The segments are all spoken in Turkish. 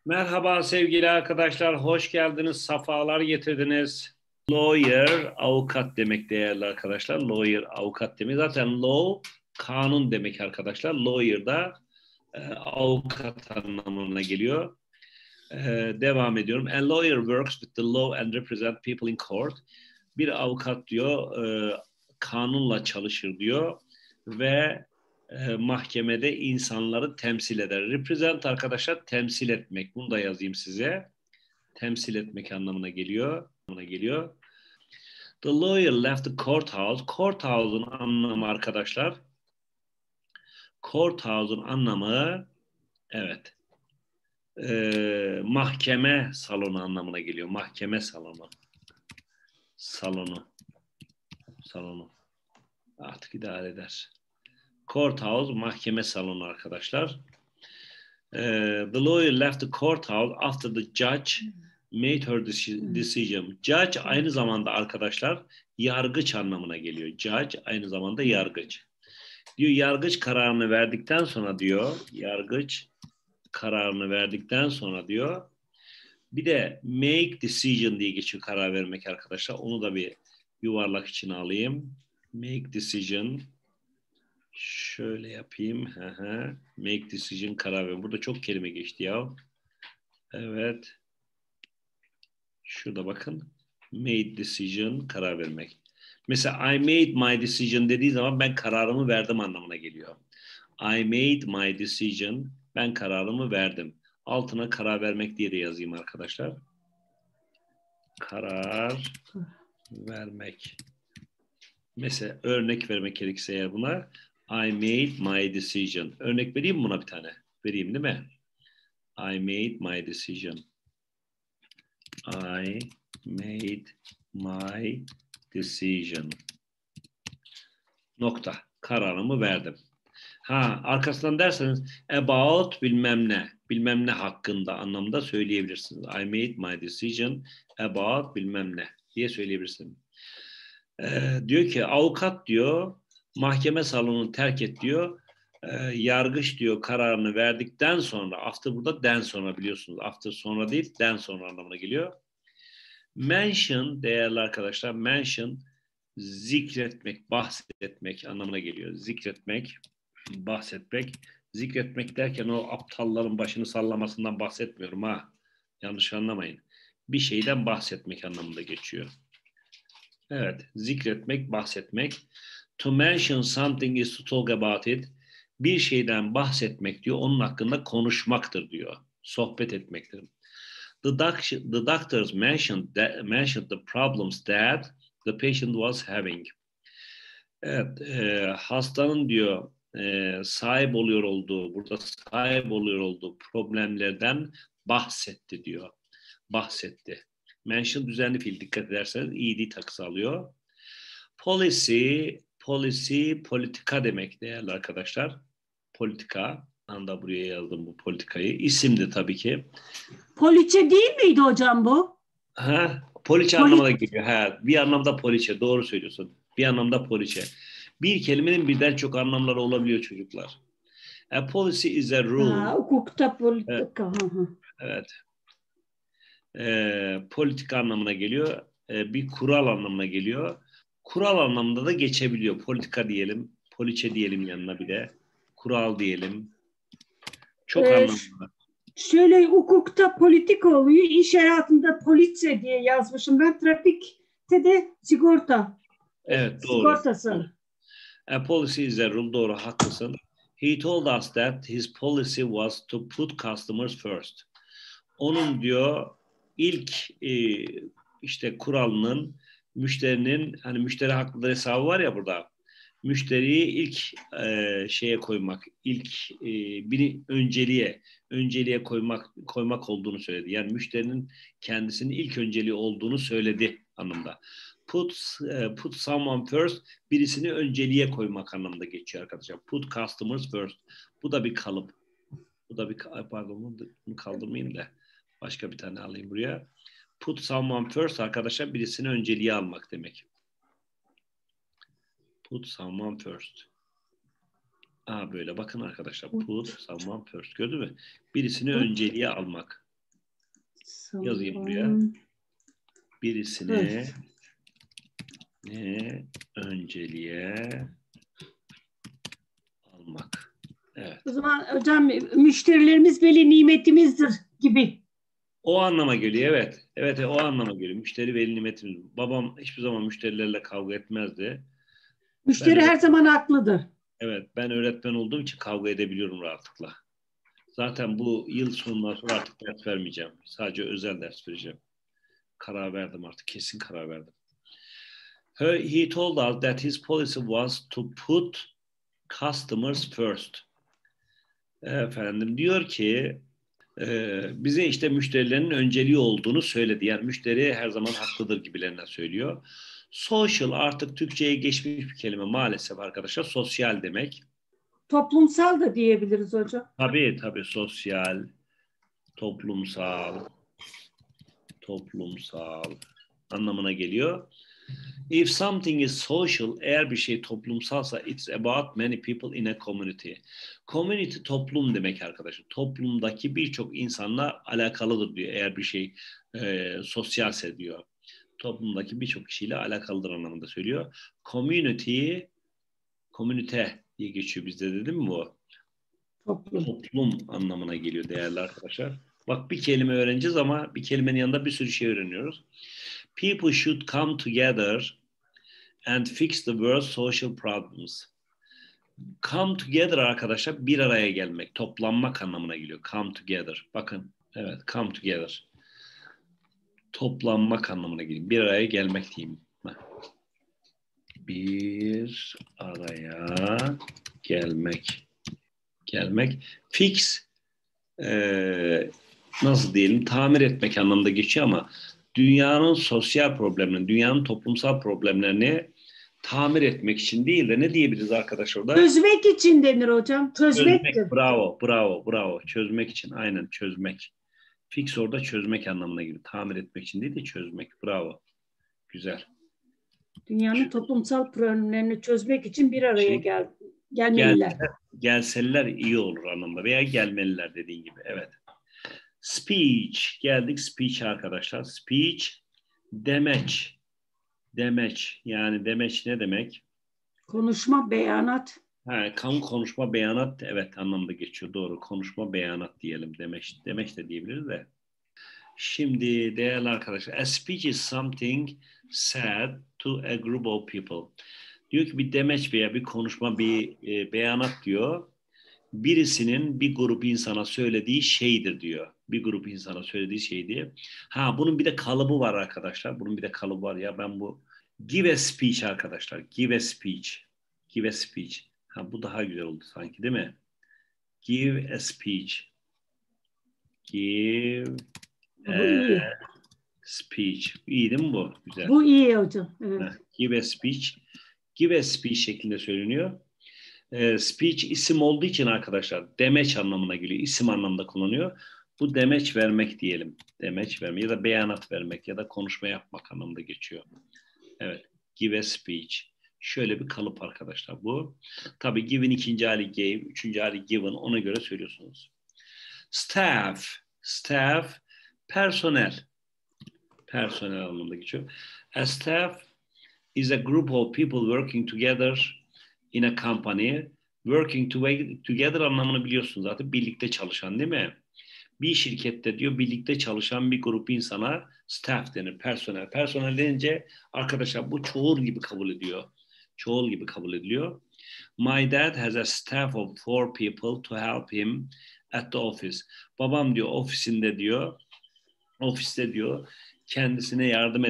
Merhaba sevgili arkadaşlar, hoş geldiniz, safalar getirdiniz. Lawyer, avukat demek değerli arkadaşlar. Lawyer, avukat demek. Zaten law, kanun demek arkadaşlar. Lawyer da avukat anlamına geliyor. Devam ediyorum. A lawyer works with the law and represent people in court. Bir avukat diyor, kanunla çalışır diyor ve mahkemede insanları temsil eder. Represent arkadaşlar temsil etmek. Bunu da yazayım size. Temsil etmek anlamına geliyor. The lawyer left the courthouse. Courthouse'un anlamı arkadaşlar. Courthouse'un anlamı evet. Mahkeme salonu anlamına geliyor. Mahkeme salonu. Salonu. Artık idare eder. Courthouse mahkeme salonu arkadaşlar. The lawyer left the courthouse after the judge made her decision. Judge aynı zamanda arkadaşlar yargıç anlamına geliyor. Judge aynı zamanda yargıç. Diyor yargıç kararını verdikten sonra diyor bir de make decision diye geçiyor karar vermek arkadaşlar. Onu da bir yuvarlak içine alayım. Make decision. Şöyle yapayım. Make decision karar ver. Burada çok kelime geçti ya. Evet. Şurada bakın. Made decision karar vermek. Mesela I made my decision dediği zaman ben kararımı verdim anlamına geliyor. I made my decision. Ben kararımı verdim. Altına karar vermek diye de yazayım arkadaşlar. Karar vermek. Mesela örnek vermek gerekirse eğer buna I made my decision. Örnek vereyim mi buna bir tane? Vereyim değil mi? I made my decision. I made my decision. Nokta. Kararımı verdim. Arkasından derseniz about bilmem ne. Bilmem ne hakkında anlamda söyleyebilirsiniz. I made my decision about bilmem ne diye söyleyebilirsiniz. Diyor ki avukat diyor mahkeme salonunu terk et diyor. Yargıç diyor kararını verdikten sonra after burada den sonra biliyorsunuz. After sonra değil den sonra anlamına geliyor. Mention değerli arkadaşlar mention zikretmek, bahsetmek anlamına geliyor. Zikretmek, bahsetmek. Zikretmek derken o aptalların başını sallamasından bahsetmiyorum ha. Yanlış anlamayın. Bir şeyden bahsetmek anlamında geçiyor. Evet, zikretmek, bahsetmek. To mention something is to talk about it. Bir şeyden bahsetmek diyor, onun hakkında konuşmaktır diyor. Sohbet etmektir. The doctors mentioned the problems that the patient was having. Evet, hastanın diyor sahip oluyor olduğu problemlerden bahsetti diyor. Bahsetti. Mention düzenli fiil dikkat ederseniz ed takısı alıyor. Policy, politika demek değerli arkadaşlar. Politika. Ben de buraya yazdım bu politikayı. İsimdi tabii ki. Poliçe değil miydi hocam bu? Poliçe anlamına geliyor. Bir anlamda poliçe. Doğru söylüyorsun. Bir anlamda poliçe. Bir kelimenin birden çok anlamları olabiliyor çocuklar. A policy is a rule. Hukukta politika. Evet. Politika anlamına geliyor. Bir kural anlamına geliyor. Kural anlamında da geçebiliyor. Politika diyelim. Poliçe diyelim yanına bir de. Kural diyelim. Çok anlamlı. Şöyle hukukta politika oluyor. İş hayatında poliçe diye yazmışım. Ben trafikte de sigorta. Evet doğru. Sigortası. A policy is a rule. Doğru haklısın. He told us that his policy was to put customers first. Onun diyor ilk işte kuralının müşterinin hani müşteri haklıdır hesabı var ya burada. Müşteriyi ilk şeye koymak, ilk bir önceliğe koymak olduğunu söyledi. Yani müşterinin kendisinin ilk önceliği olduğunu söyledi anlamda. Put someone first, birisini önceliğe koymak anlamında geçiyor arkadaşlar. Put customers first. Bu da bir kalıp. Pardon bunu kaldırmayayım da başka bir tane alayım buraya. Put someone first arkadaşlar birisini önceliğe almak demek. Put someone first. Böyle bakın arkadaşlar. Put someone first. Gördün mü? Birisini önceliğe almak. Yazayım buraya. Birisini önceliğe almak. Evet. O zaman hocam müşterilerimiz veli nimetimizdir gibi. O anlama geliyor, evet. Evet, o anlama geliyor. Müşteri veli nimetimiz. Babam hiçbir zaman müşterilerle kavga etmezdi. Müşteri her zaman haklıdır. Evet, ben öğretmen olduğum için kavga edebiliyorum rahatlıkla. Zaten bu yıl sonundan sonra artık ders vermeyeceğim. Sadece özel ders vereceğim. Karar verdim artık, kesin karar verdim. He told us that his policy was to put customers first. Efendim diyor ki bize işte müşterilerin önceliği olduğunu söyledi. Yani müşteri her zaman haklıdır gibilerinden söylüyor. Social artık Türkçe'ye geçmiş bir kelime maalesef arkadaşlar. Sosyal demek. Toplumsal da diyebiliriz hocam. Tabii sosyal, toplumsal anlamına geliyor. If something is social, eğer bir şey toplumsalsa, it's about many people in a community. Community toplum demek arkadaşlar. Toplumdaki birçok insanla alakalıdır diyor. Eğer bir şey sosyalse diyor. Toplumdaki birçok kişiyle alakalıdır anlamında söylüyor. Community, komünite diye geçiyor bizde de değil mi bu? Toplum anlamına geliyor değerli arkadaşlar. Bak bir kelime öğreneceğiz ama bir kelimenin yanında bir sürü şey öğreniyoruz. People should come together and fix the world's social problems. Come together arkadaşlar bir araya gelmek, toplanmak anlamına geliyor. Come together. Bakın, evet, come together. Toplanmak anlamına geliyor. Bir araya gelmek diyeyim. Bir araya gelmek. Fix nasıl diyelim, tamir etmek anlamında geçiyor ama dünyanın sosyal problemlerini, dünyanın toplumsal problemlerini tamir etmek için değil de ne diyebiliriz arkadaşlar orada? Çözmek için denir hocam. Çözmektir. Bravo. Çözmek için, aynen çözmek. Fix orada çözmek anlamına geliyor. Tamir etmek için değil de çözmek. Bravo. Güzel. Dünyanın toplumsal problemlerini çözmek için bir araya gelmeliler. Gelseler iyi olur anlamda veya gelmeliler dediğin gibi. Evet. Speech. Geldik speech arkadaşlar. Speech demeç. Yani demeç ne demek? Konuşma, beyanat. Kamu konuşma, beyanat, evet anlamda geçiyor. Doğru. Konuşma, beyanat diyelim. Demeç de diyebiliriz de. Şimdi değerli arkadaşlar, a speech is something said to a group of people. Diyor ki bir demeç veya bir konuşma, bir beyanat diyor. Birisinin bir grup insana söylediği şeydir diyor. Bir grup insana söylediği şey diye. Bunun bir de kalıbı var arkadaşlar. Bunun bir de kalıbı var ya, ben bu give a speech arkadaşlar. Give a speech. Bu daha güzel oldu sanki değil mi? Give a speech. Give Bu iyi. Speech. İyi değil mi bu? Güzel. Bu iyi hocam. Evet. Give a speech. Give a speech şeklinde söyleniyor. Speech isim olduğu için arkadaşlar demeç anlamına geliyor. İsim anlamında kullanıyor. Bu demeç vermek diyelim. Demeç vermek ya da beyanat vermek ya da konuşma yapmak anlamında geçiyor. Evet. Give a speech. Şöyle bir kalıp arkadaşlar bu. Tabii give'in ikinci hali gave, üçüncü hali given, ona göre söylüyorsunuz. Staff, personel anlamında geçiyor. A staff is a group of people working together in a company. Working together anlamını biliyorsunuz zaten. Birlikte çalışan değil mi? Bir şirkette diyor birlikte çalışan bir grup insana staff denir. Personel. Personel denince arkadaşlar bu çoğul gibi kabul ediliyor. My dad has a staff of 4 people to help him at the office. Babam diyor ofiste diyor kendisine yardım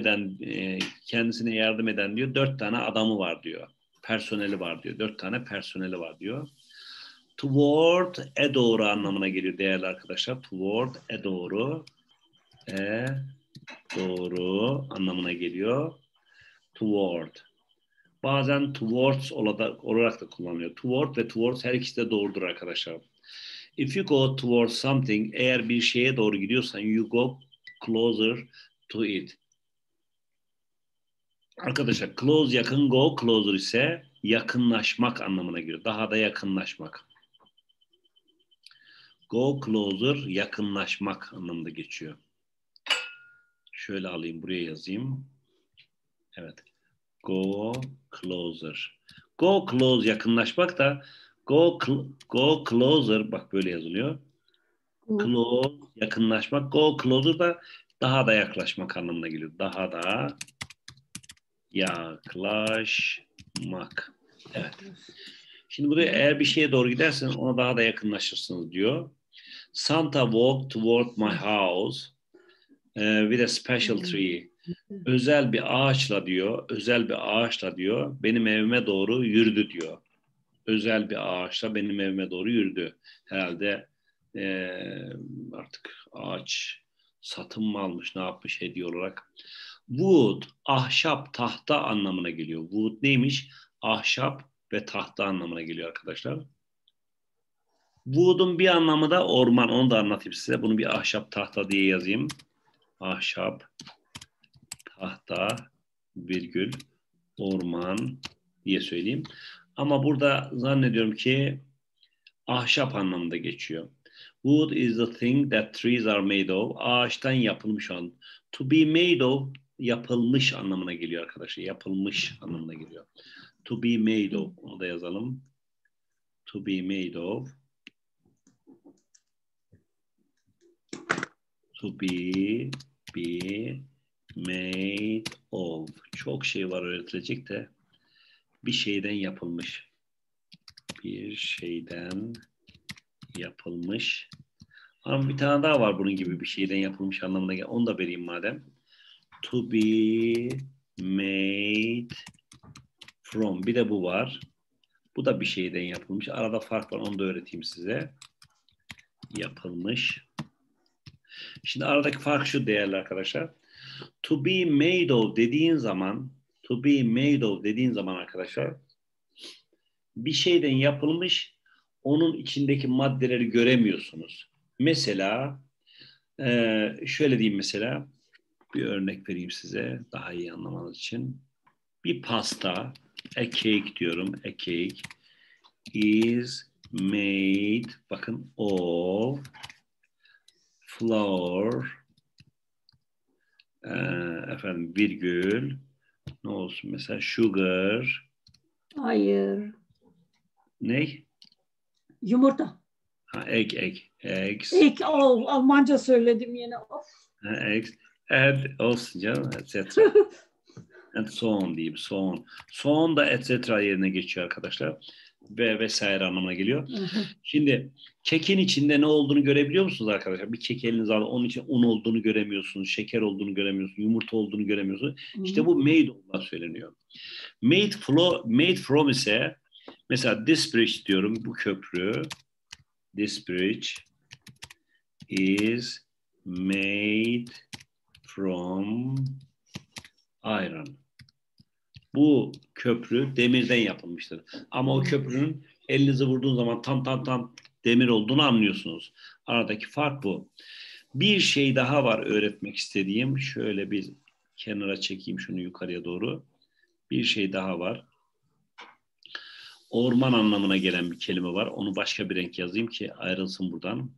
eden diyor 4 tane adamı var diyor. Personeli var diyor. 4 tane personeli var diyor. Toward doğru anlamına geliyor değerli arkadaşlar. Toward doğru. Doğru anlamına geliyor. Toward. Bazen towards olarak da kullanılıyor. Toward ve towards her ikisi de doğrudur arkadaşlar. If you go towards something, eğer bir şeye doğru gidiyorsan you go closer to it. Arkadaşlar close yakın, go closer ise yakınlaşmak anlamına geliyor. Daha da yakınlaşmak. Go closer yakınlaşmak anlamında geçiyor. Şöyle alayım, buraya yazayım. Evet. Go closer. Go close yakınlaşmak da go closer, bak böyle yazılıyor. Close yakınlaşmak. Go closer da daha da yaklaşmak anlamına geliyor. Daha da yaklaşmak. Evet. Şimdi buraya eğer bir şeye doğru gidersen ona daha da yakınlaşırsınız diyor. Santa walked toward my house with a special tree. Özel bir ağaçla diyor, özel bir ağaçla diyor, benim evime doğru yürüdü diyor. Özel bir ağaçla benim evime doğru yürüdü. Herhalde artık ağaç satın mı almış, ne yapmış hediye olarak. Wood, ahşap, tahta anlamına geliyor. Wood neymiş? Ahşap ve tahta anlamına geliyor arkadaşlar. Wood'un bir anlamı da orman. Onu da anlatayım size. Bunu bir ahşap, tahta diye yazayım. Ahşap, tahta, virgül, orman diye söyleyeyim. Ama burada zannediyorum ki ahşap anlamında geçiyor. Wood is the thing that trees are made of. Ağaçtan yapılmış olan. To be made of yapılmış anlamına geliyor arkadaşlar. Yapılmış anlamına geliyor. To be made of. Onu da yazalım. To be made of. To be made of. Çok şey var öğretilecek de bir şeyden yapılmış. Bir şeyden yapılmış. Ama bir tane daha var bunun gibi bir şeyden yapılmış anlamına gelen. Onu da vereyim madem. To be made from. Bir de bu var. Bu da bir şeyden yapılmış. Arada fark var. Onu da öğreteyim size. Yapılmış. Şimdi aradaki fark şu değerli arkadaşlar. To be made of dediğin zaman arkadaşlar bir şeyden yapılmış, onun içindeki maddeleri göremiyorsunuz. Mesela şöyle diyeyim mesela, bir örnek vereyim size daha iyi anlamanız için. Bir pasta, a cake diyorum, a cake is made, bakın, of flour, efendim virgül, ne olsun mesela, sugar, Hayır. ne? Yumurta. Ha, eggs. İlk Almanca söyledim yine. Of. Ha, eggs. Add olsun canım, etc. And so on diyeyim, so on. So on da etc. yerine geçiyor arkadaşlar. Ve vesaire anlamına geliyor. Şimdi kekin içinde ne olduğunu görebiliyor musunuz arkadaşlar? Bir kek elinize alın, onun için un olduğunu göremiyorsunuz, şeker olduğunu göremiyorsunuz, yumurta olduğunu göremiyorsunuz. İşte bu made olduğuna söyleniyor. Made from ise mesela this bridge diyorum, bu köprü. This bridge is made from iron. Bu köprü demirden yapılmıştır. Ama o köprünün elinizi vurduğun zaman tam demir olduğunu anlıyorsunuz. Aradaki fark bu. Bir şey daha var öğretmek istediğim. Şöyle bir kenara çekeyim şunu yukarıya doğru. Bir şey daha var. Orman anlamına gelen bir kelime var. Onu başka bir renk yazayım ki ayrılsın buradan.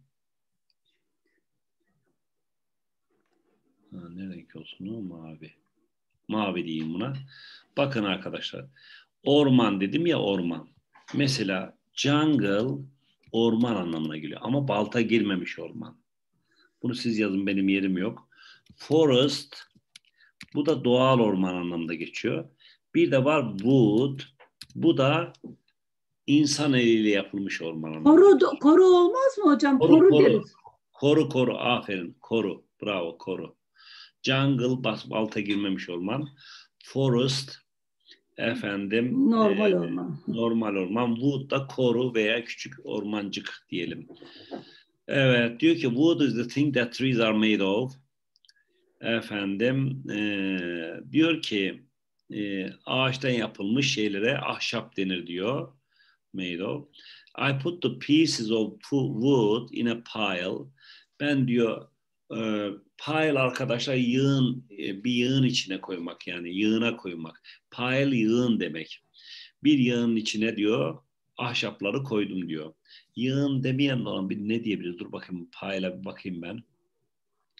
Ne renk olsun o? Mavi. Mavi diyeyim buna. Bakın arkadaşlar. Orman dedim ya, orman. Mesela jungle orman anlamına geliyor. Ama balta girmemiş orman. Bunu siz yazın, benim yerim yok. Forest, bu da doğal orman anlamında geçiyor. Bir de var wood. Bu da insan eliyle yapılmış orman anlamında. Koru olmaz mı hocam? Koru. Deriz. Koru. Aferin. Koru. Bravo, koru. Jungle, balta girmemiş orman. Forest, efendim Normal orman. normal orman. Wood da koru veya küçük ormancık diyelim. Evet, diyor ki wood is the thing that trees are made of. Efendim diyor ki ağaçtan yapılmış şeylere ahşap denir diyor. Made of. I put the pieces of wood in a pile. Ben diyor pile arkadaşlar yığın, bir yığın içine koymak, yani yığına koymak. Pile yığın demek. Bir yığının içine diyor ahşapları koydum diyor. Yığın demeyen olan bir ne diyebiliriz? Dur bakayım, pile'a bir bakayım ben.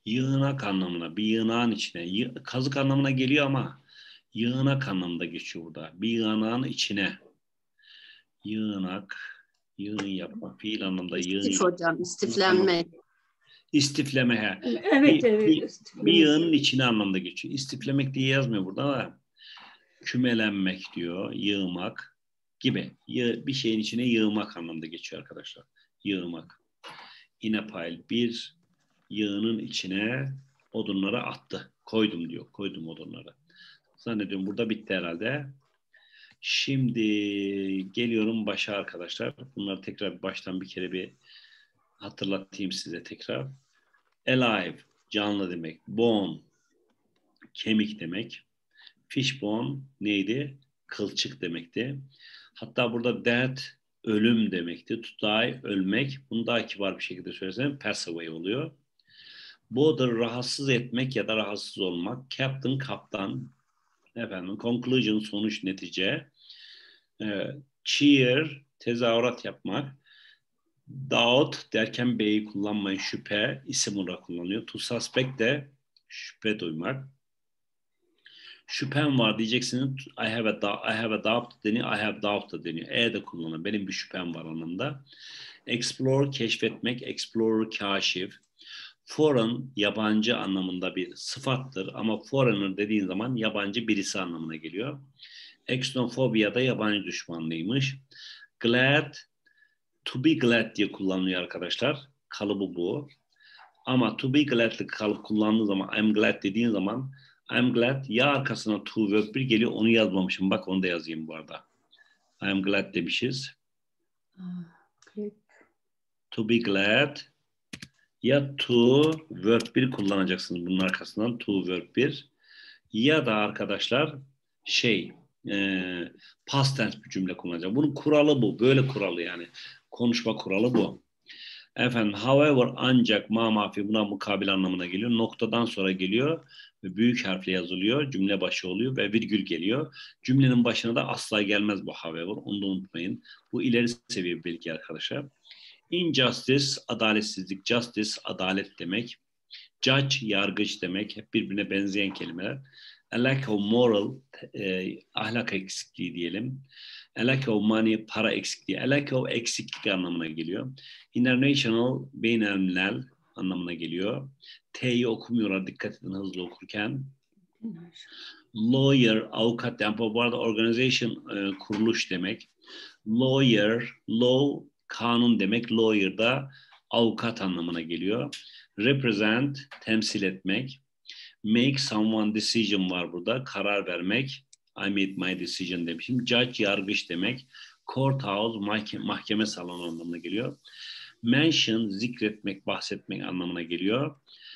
Yığınak anlamına, bir yığınağın içine. Kazık anlamına geliyor ama yığınak anlamında geçiyor burada. Bir yığınağın içine. Yığınak, yığın yapma. Fiil anlamda yığın İstif yapma. hocam, istiflenmek. İstifleme. He. Evet, evet. Bir yığının içine anlamda geçiyor. İstiflemek diye yazmıyor burada ama kümelenmek diyor. Yığmak gibi. Bir şeyin içine yığmak anlamda geçiyor arkadaşlar. Yığmak. In a pile. Bir yığının içine odunları attı. Koydum diyor. Koydum odunları. Zannediyorum burada bitti herhalde. Şimdi geliyorum başa arkadaşlar. Bunları tekrar baştan bir kere bir hatırlatayım size tekrar. Alive, canlı demek. Bone, kemik demek. Fishbone neydi? Kılçık demekti. Hatta burada death, ölüm demekti. To die, ölmek. Bunu daha kibar bir şekilde söylesem pass away oluyor. Bother, rahatsız etmek ya da rahatsız olmak. Captain, kaptan. Efendim, conclusion, sonuç, netice. Cheer, tezahürat yapmak. Doubt derken B'yi kullanmayın. Şüphe, isim olarak kullanılıyor. To suspect de şüphe duymak. Şüphem var diyeceksiniz. I have a doubt deniyor. I have doubt da deniyor. De kullanılır. Benim bir şüphem var anlamda. Explore, keşfetmek. Explorer, kaşif. Foreign, yabancı anlamında bir sıfattır. Ama foreigner dediğin zaman yabancı birisi anlamına geliyor. Xenofobia da yabancı düşmanlığıymış. Glad, to be glad diye kullanılıyor arkadaşlar. Kalıbı bu. Ama to be glad'lık kalıp kullandığı zaman I'm glad dediğin zaman I'm glad ya arkasına to verb bir geliyor, onu yazmamışım. Bak onu da yazayım bu arada. I'm glad demişiz. To be glad ya to verb bir kullanacaksınız bunun arkasından to verb bir ya da arkadaşlar past tense bir cümle kullanacak. Bunun kuralı bu. Böyle kuralı yani. Konuşma kuralı bu. Efendim however ancak mafi buna mukabil anlamına geliyor. Noktadan sonra geliyor ve büyük harfle yazılıyor. Cümle başı oluyor ve virgül geliyor. Cümlenin başına da asla gelmez bu however. Onu da unutmayın. Bu ileri seviye bir bilgi arkadaşlar. Injustice, adaletsizlik. Justice, adalet demek. Judge, yargıç demek. Hep birbirine benzeyen kelimeler. A lack of moral, ahlak eksikliği diyelim. A lack of money, para eksikliği. A lack of eksiklik anlamına geliyor. International, beynelmilel anlamına geliyor. T'yi okumuyorlar, dikkat edin hızlı okurken. Lawyer, avukat. Yani bu arada organization, kuruluş demek. Lawyer, law, kanun demek. Lawyer da avukat anlamına geliyor. Represent, temsil etmek. Make someone decision var burada. Karar vermek. I made my decision demişim. Judge, yargıç demek. Courthouse, mahkeme salonu anlamına geliyor. Mention, zikretmek, bahsetmek anlamına geliyor.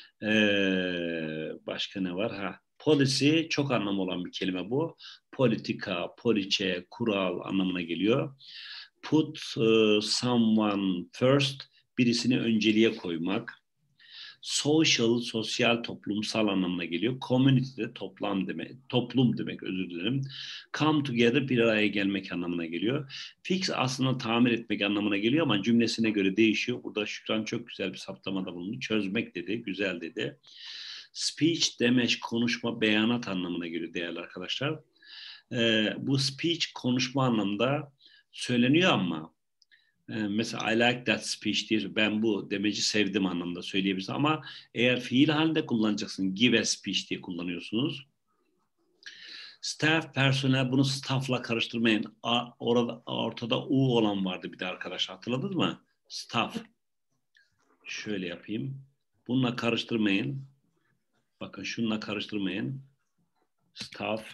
Başka ne var? Policy, çok anlamı olan bir kelime bu. Politika, poliçe, kural anlamına geliyor. Put someone first, birisini önceliğe koymak. Social, sosyal, toplumsal anlamına geliyor. Community de toplum demek, özür dilerim. Come together, bir araya gelmek anlamına geliyor. Fix aslında tamir etmek anlamına geliyor ama cümlesine göre değişiyor. Burada Şükran çok güzel bir saptamada bulundu. Çözmek dedi, güzel dedi. Speech, demeç, konuşma, beyanat anlamına geliyor değerli arkadaşlar. Bu speech, konuşma anlamda söyleniyor ama mesela I like that speech diye ben bu demeci sevdim anlamda söyleyebilirsin ama eğer fiil halinde kullanacaksın give a speech diye kullanıyorsunuz. Staff, personel, bunu staff'la karıştırmayın. Ortada U olan vardı bir de arkadaşlar, hatırladınız mı? Staff. Şöyle yapayım. Bununla karıştırmayın. Bakın şununla karıştırmayın. Staff.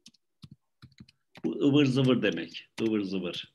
Bu ıvır zıvır demek. Ivır zıvır.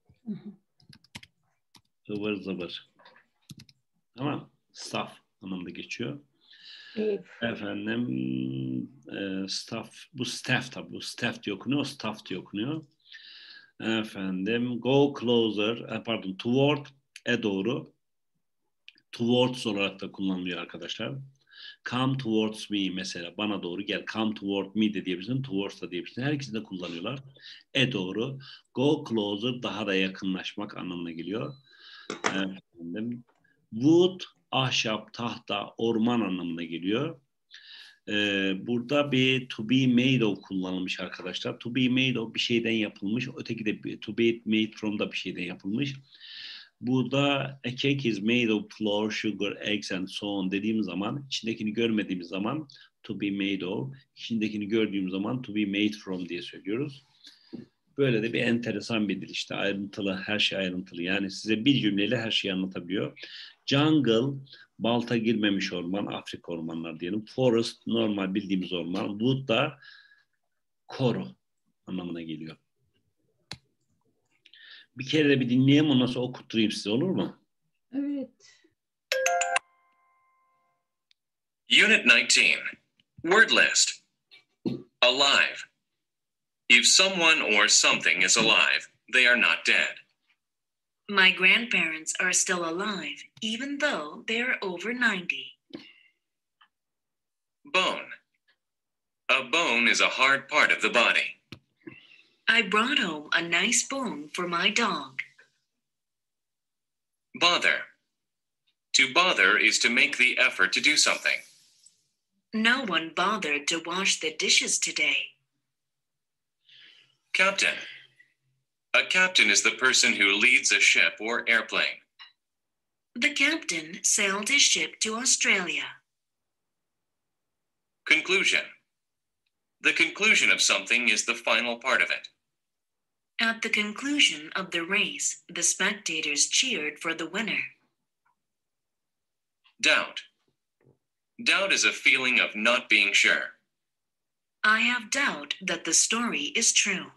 Ivır zıvır. Tamam. Staff anlamda geçiyor. Evet. Efendim staff. Bu staff tabi. Bu staff diye okunuyor. Staff diye okunuyor. Efendim go closer. Toward. Doğru. Towards olarak da kullanılıyor arkadaşlar. Come towards me mesela. Bana doğru gel. Come toward me de diyebilirsin. Towards da diyebilirsin. Her ikisi de kullanıyorlar. Doğru. Go closer, daha da yakınlaşmak anlamına geliyor. Efendim would, ahşap, tahta, orman anlamına geliyor. Burada bir to be made of kullanılmış arkadaşlar. To be made of bir şeyden yapılmış. Öteki de to be made from da bir şeyden yapılmış. Burada a cake is made of flour, sugar, eggs and so on dediğim zaman, içindekini görmediğimiz zaman to be made of, içindekini gördüğüm zaman to be made from diye söylüyoruz. Böyle de bir enteresan bir dil işte, ayrıntılı, her şey ayrıntılı. Yani size bir cümleyle her şeyi anlatabiliyor. Jungle, balta girmemiş orman, Afrika ormanları diyelim. Forest, normal bildiğimiz orman. Wood da koru anlamına geliyor. Bir kere de bir dinleyeyim, ondan sonra okutturayım size, olur mu? Evet. Unit 19. Word list. Alive. If someone or something is alive, they are not dead. My grandparents are still alive, even though they are over 90. Bone. A bone is a hard part of the body. I brought home a nice bone for my dog. Bother. To bother is to make the effort to do something. No one bothered to wash the dishes today. Captain. A captain is the person who leads a ship or airplane. The captain sailed his ship to Australia. Conclusion. The conclusion of something is the final part of it. At the conclusion of the race, the spectators cheered for the winner. Doubt. Doubt is a feeling of not being sure. I have doubt that the story is true.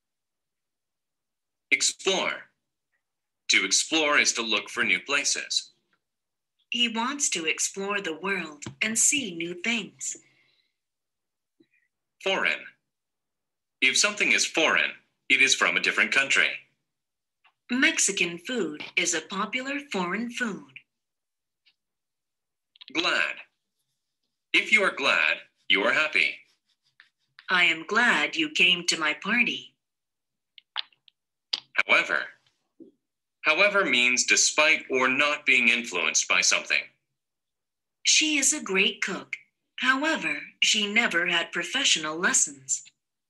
Explore. To explore is to look for new places. He wants to explore the world and see new things. Foreign. If something is foreign, it is from a different country. Mexican food is a popular foreign food. Glad. If you are glad, you are happy. I am glad you came to my party. However. However means despite or not being influenced by something. She is a great cook. However, she never had professional lessons.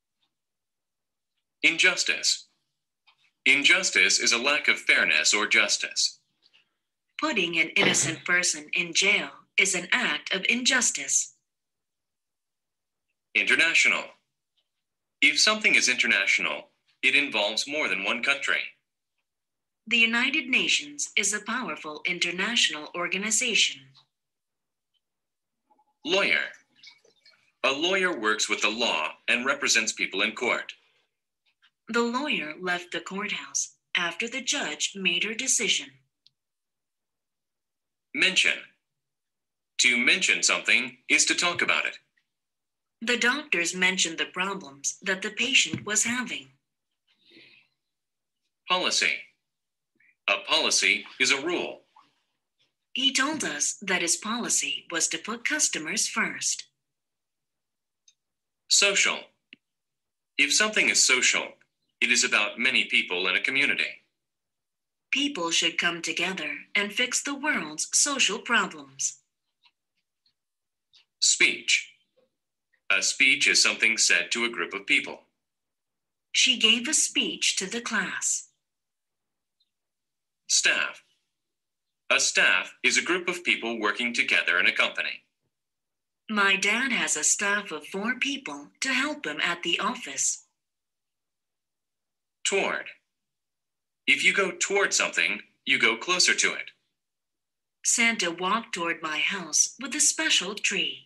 Injustice. Injustice is a lack of fairness or justice. Putting an innocent person in jail is an act of injustice. International. If something is international, it involves more than one country. The United Nations is a powerful international organization. Lawyer. A lawyer works with the law and represents people in court. The lawyer left the courthouse after the judge made her decision. Mention. To mention something is to talk about it. The doctors mentioned the problems that the patient was having. Policy. A policy is a rule. He told us that his policy was to put customers first. Social. If something is social, it is about many people in a community. People should come together and fix the world's social problems. Speech. A speech is something said to a group of people. She gave a speech to the class. Staff. A staff is a group of people working together in a company. My dad has a staff of 4 people to help him at the office. Toward. If you go toward something, you go closer to it. Santa walked toward my house with a special tree.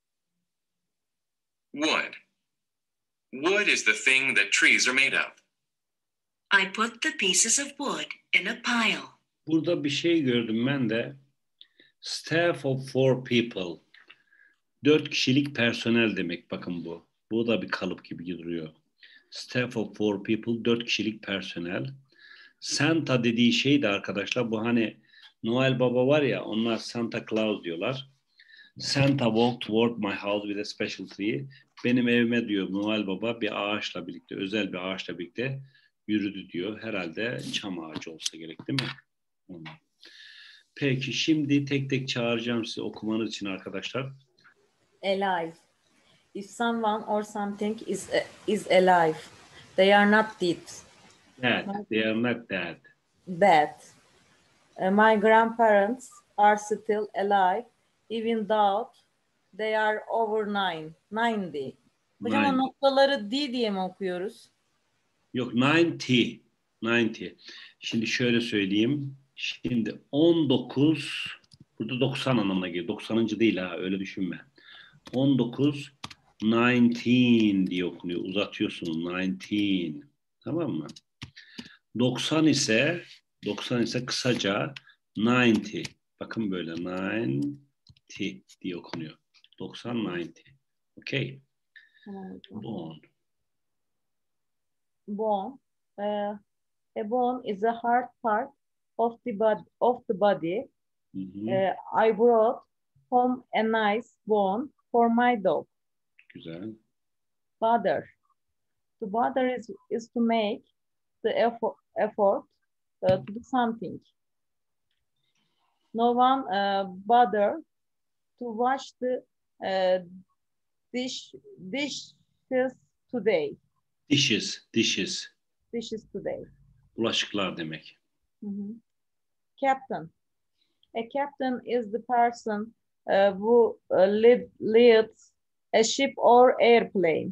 Wood. Wood is the thing that trees are made of. I put the pieces of wood in a pile. Burada bir şey gördüm ben de. Staff of 4 people. 4 kişilik personel demek, bakın bu. Bu da bir kalıp gibi duruyor. Staff of 4 people, 4 kişilik personel. Santa dediği şey de arkadaşlar, bu hani Noel Baba var ya, onlar Santa Claus diyorlar. Santa walked toward my house with a special tree. Benim evime diyor Noel Baba bir ağaçla birlikte, özel bir ağaçla birlikte yürüdü diyor. Herhalde çam ağacı olsa gerek, değil mi? Peki şimdi tek tek çağıracağım sizi okumanız için arkadaşlar. Alive. If someone or something is alive, they are not dead. Dead. They are not dead. Dead. My grandparents are still alive, even though they are over 90. Hocam o 90. noktaları D diye mi okuyoruz? Yok 90. 90. Şimdi şöyle söyleyeyim. Şimdi 19 burada 90 anlamına geliyor. 90. değil ha öyle düşünme. 19 19 diye okunuyor. Uzatıyorsunuz 19. Tamam mı? 90 ise kısaca 90. Bakın böyle 90 diye okunuyor. 90 90. Okay. Bone. Bone. A bone is a hard part of the body. Hı hı. I brought home a nice bone for my dog. Güzel. Bother. To bother is to make the effort to do something. No one bother to wash the dishes today. Dishes. Dishes today. Bulaşıklar demek. Captain. A captain is the person who leads a ship or airplane.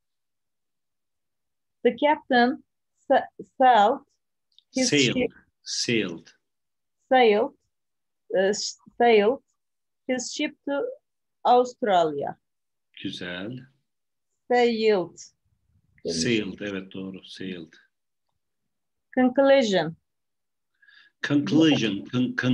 The captain sailed his ship. Sailed. Sailed his ship to Australia. Güzel. Sailed. Sailed. Evet doğru. Sailed. Conclusion. Conclusion.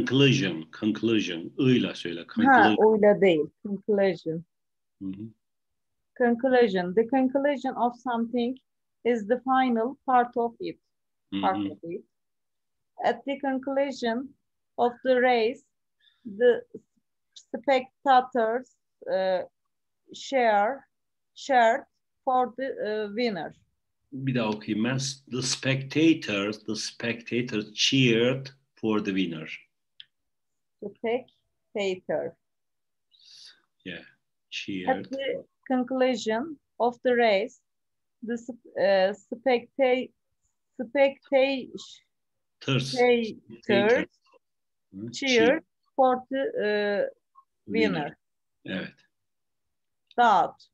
I'la söyle. Ha, öyle değil. Conclusion. Hı hı. Conclusion. The conclusion of something is the final part of it. Hı hı. At the conclusion of the race, the spectators cheered for the winner. Bir daha okuyayım ben. The spectators cheered for the winner. Spectator. Yeah. Cheered. At the conclusion of the race, the spectators cheered for the winner. Evet. Doubt.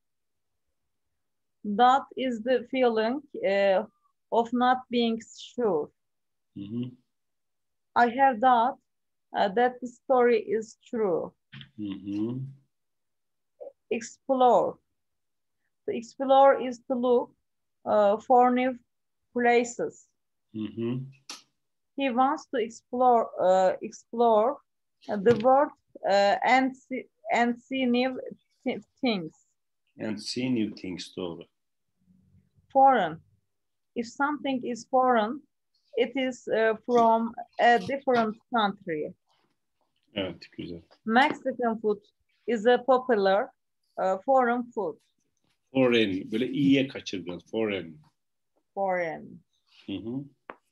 Doubt is the feeling of not being sure. Hı hı. I have doubt that the story is true. Hı hı. Explore. To explore is to look for new places. Hı hı. He wants to explore the world and see new things. And see new things doğru. Foreign. If something is foreign, it is from a different country. Evet güzel. Mexican food is a popular foreign food. Foreign. Böyle iyiye kaçıracağız. Foreign. Foreign. Hı hı.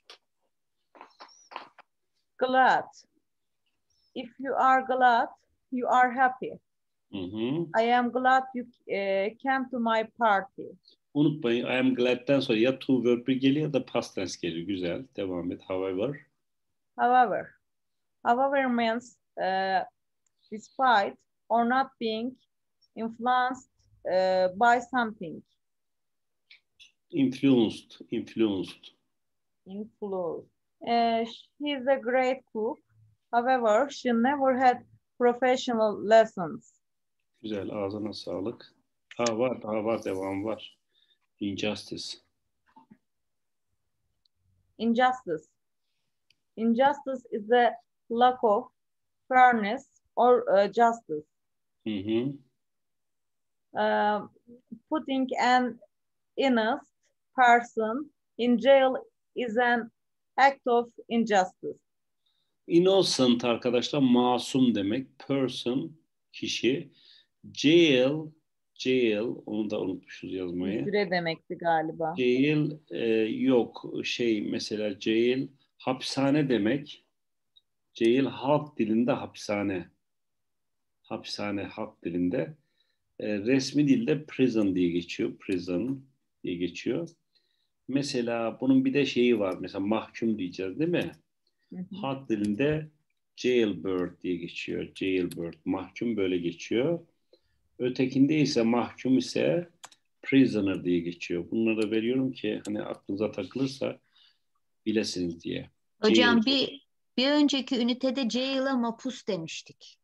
Glad. If you are glad, you are happy. Hı hı. I am glad you came to my party. Unutmayın I am glad'den sonra ya to verb geliyor ya da past tense geliyor. Güzel. Devam et. However. However means despite or not being influenced by something. Influenced. She is a great cook. However, she never had professional lessons. Güzel. Ağzına sağlık. Daha var. Devam var. Injustice. Injustice is a lack of fairness or justice. Hı hı. Putting an innocent person in jail is an act of injustice. Innocent arkadaşlar masum demek. Person kişi. Jail onu da unutmuşuz yazmayı. Süre demekti galiba. Jail yok mesela jail hapishane demek. Jail halk dilinde hapishane. Hapishane halk dilinde. Resmi dilde prison diye geçiyor. Prison diye geçiyor. Mesela bunun bir de şeyi var. Mesela mahkum diyeceğiz değil mi? Halk dilinde jailbird diye geçiyor. Jailbird. Mahkum böyle geçiyor. Ötekinde ise mahkum ise prisoner diye geçiyor. Bunları da veriyorum ki hani aklınıza takılırsa bilesiniz diye. Hocam bir önceki ünitede jail'a mapus demiştik.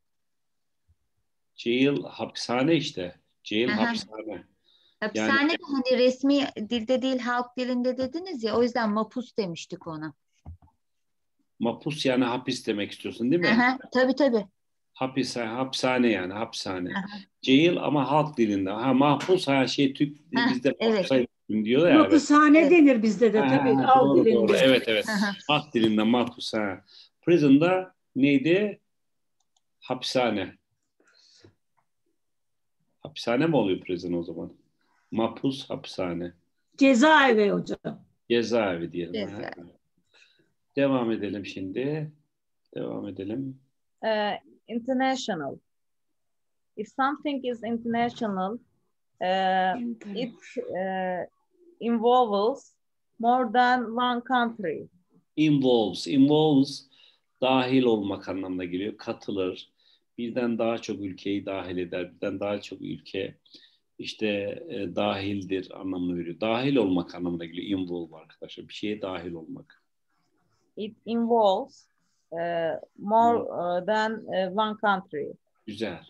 Jail hapishane işte. Jail Aha. hapishane. Hapishane de hani resmi dilde değil halk dilinde dediniz ya o yüzden mapus demiştik ona. Mapus yani hapis demek istiyorsun değil mi? Aha, tabii. Hapishane yani hapishane. Jail ama halk dilinde. Ha mahpus Türk bizde evet. mahpusa diyor ya. Mahpushane Evet. denir bizde de tabii. Doğru, dilinde. doğru. Evet. Halk dilinde mahpus. Prison'da neydi? Hapishane. Hapishane mi oluyor prison o zaman? Mahpus hapishane. Cezaevi hocam. Cezaevi diyelim. Cezaevi. Devam edelim şimdi. International. If something is international, it involves more than one country. Involves dahil olmak anlamına geliyor. Katılır. Birden daha çok ülkeyi dahil eder. Birden daha çok ülke dahildir anlamına veriyor. Dahil olmak anlamına geliyor. Involve arkadaşlar. Bir şeye dahil olmak. It involves more than one country. Güzel.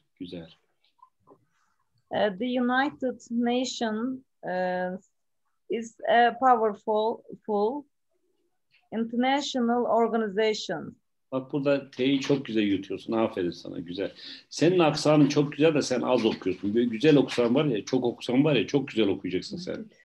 The United Nations is a powerful international organization. Bak burada T'yi çok güzel yutuyorsun. Aferin sana. Güzel. Senin aksanın çok güzel de sen az okuyorsun. Böyle güzel okusan var ya, çok okusan var ya, çok güzel okuyacaksın sen.